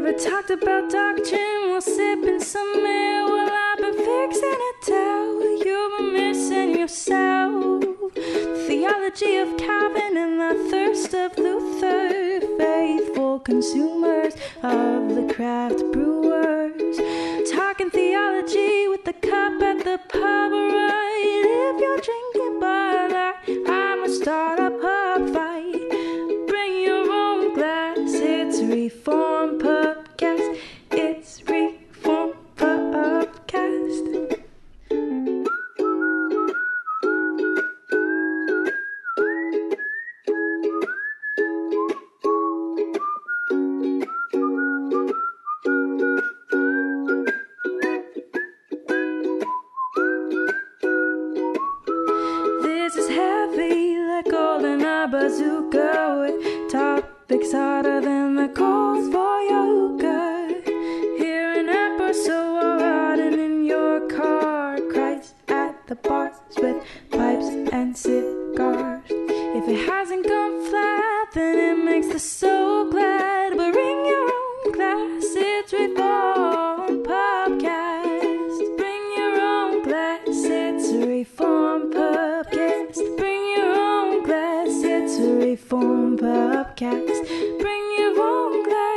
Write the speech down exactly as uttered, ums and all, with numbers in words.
Never talked about doctrine while sipping some ale. Well, I've been fixing to tell you were missing yourself. Theology of Calvin and the thirst of Luther. Faithful consumers of the craft brewers. Talking theology with the cup at the pub, right? If you're drinking Bud Light, I'ma start a pub fight. Bring your own glass, it's Reform Pubcast. It's Reform Pubcast. This is heavy like gold in a bazooka, with topics harder than the coals for your hookah. Hear an episode riding in your car. Christ at the bars with pipes and cigars. If it hasn't gone flat, then it makes the soul glad. But bring your own glass, it's Reform Pubcast. Bring your own glass, it's Reform Pubcast. Bring your own glass, it's a Reform Pubcast. Bring your own glass.